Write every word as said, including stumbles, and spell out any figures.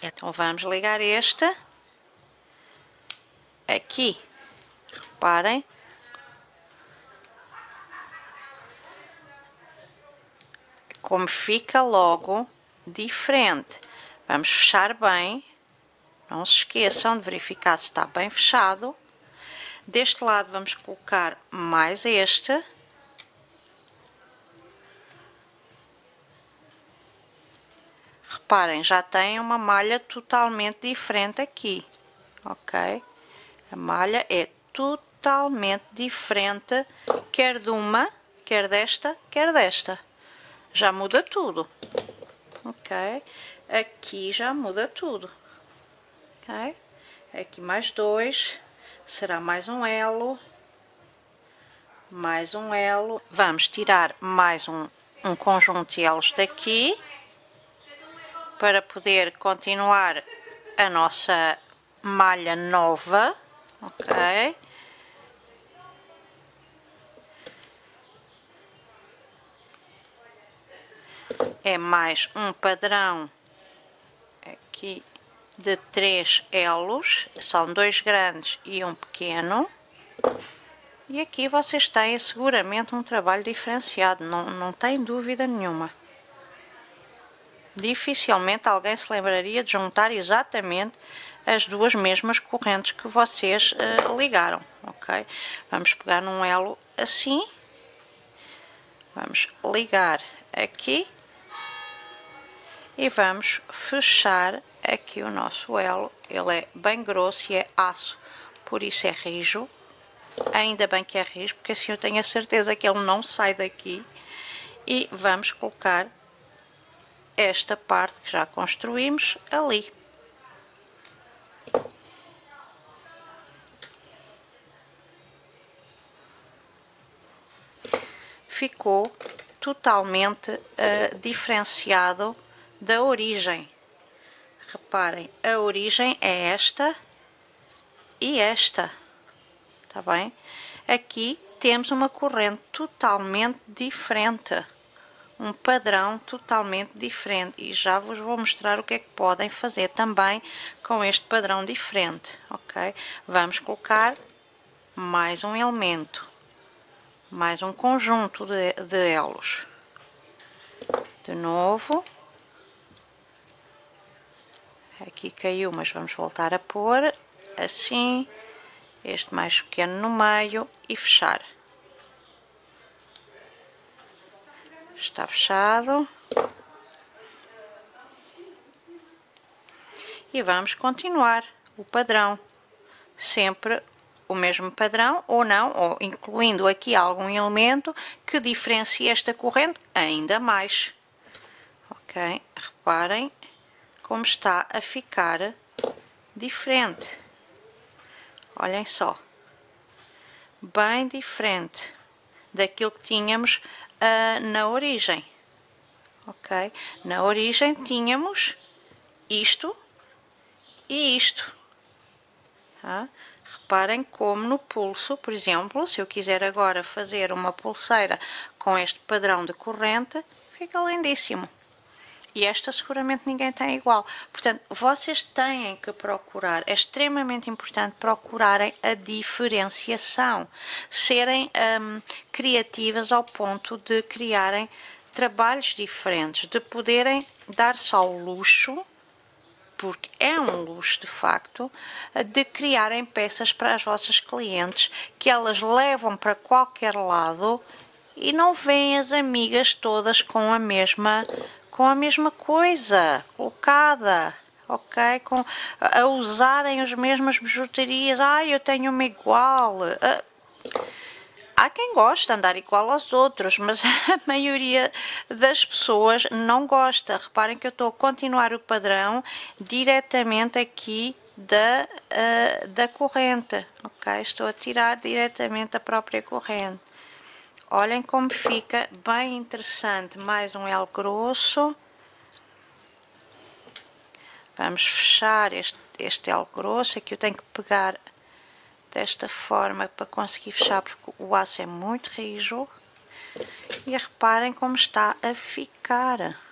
Então vamos ligar este aqui. Reparem. Como fica logo diferente. Vamos fechar bem. Não se esqueçam de verificar se está bem fechado. Deste lado vamos colocar mais este. Reparem, já tem uma malha totalmente diferente aqui, ok? A malha é totalmente diferente, quer de uma, quer desta, quer desta. Já muda tudo, ok? Aqui já muda tudo, ok? Aqui mais dois, será mais um elo, mais um elo. Vamos tirar mais um, um conjunto de elos daqui, para poder continuar a nossa malha nova, ok? É mais um padrão aqui de três elos, são dois grandes e um pequeno. E aqui vocês têm seguramente um trabalho diferenciado, não, não tem dúvida nenhuma. Dificilmente alguém se lembraria de juntar exatamente as duas mesmas correntes que vocês uh, ligaram, ok? Vamos pegar num elo assim, vamos ligar aqui e vamos fechar aqui o nosso elo. Ele é bem grosso e é aço, por isso é rijo. Ainda bem que é rijo, porque assim eu tenho a certeza que ele não sai daqui. E vamos colocar esta parte que já construímos ali. Ficou totalmente uh, diferenciado da origem. Reparem, a origem é esta e esta, tá bem? Aqui temos uma corrente totalmente diferente. Um padrão totalmente diferente, e já vos vou mostrar o que é que podem fazer também com este padrão diferente, ok? Vamos colocar mais um elemento, mais um conjunto de, de elos. De novo, aqui caiu, mas vamos voltar a pôr assim, este mais pequeno no meio e fechar. Está fechado. E vamos continuar o padrão. Sempre o mesmo padrão, ou não, ou incluindo aqui algum elemento que diferencie esta corrente ainda mais. Ok? Reparem como está a ficar diferente. Olhem só. Bem diferente daquilo que tínhamos uh, na origem, ok? Na origem tínhamos isto e isto, tá? Reparem como no pulso, por exemplo, se eu quiser agora fazer uma pulseira com este padrão de corrente, fica lindíssimo. E esta seguramente ninguém tem igual. Portanto, vocês têm que procurar, é extremamente importante procurarem a diferenciação, serem hum, criativas ao ponto de criarem trabalhos diferentes, de poderem dar só o luxo, porque é um luxo de facto, de criarem peças para as vossas clientes que elas levam para qualquer lado e não veem as amigas todas com a mesma com a mesma coisa colocada, ok? Com, a usarem as mesmas bijuterias. Ah, eu tenho uma igual. Ah, há quem gosta de andar igual aos outros, mas a maioria das pessoas não gosta. Reparem que eu estou a continuar o padrão diretamente aqui da, uh, da corrente, ok? Estou a tirar diretamente a própria corrente. Olhem como fica bem interessante. Mais um elo grosso. Vamos fechar este, este elo grosso. Aqui eu tenho que pegar desta forma para conseguir fechar, porque o aço é muito rijo. E reparem como está a ficar.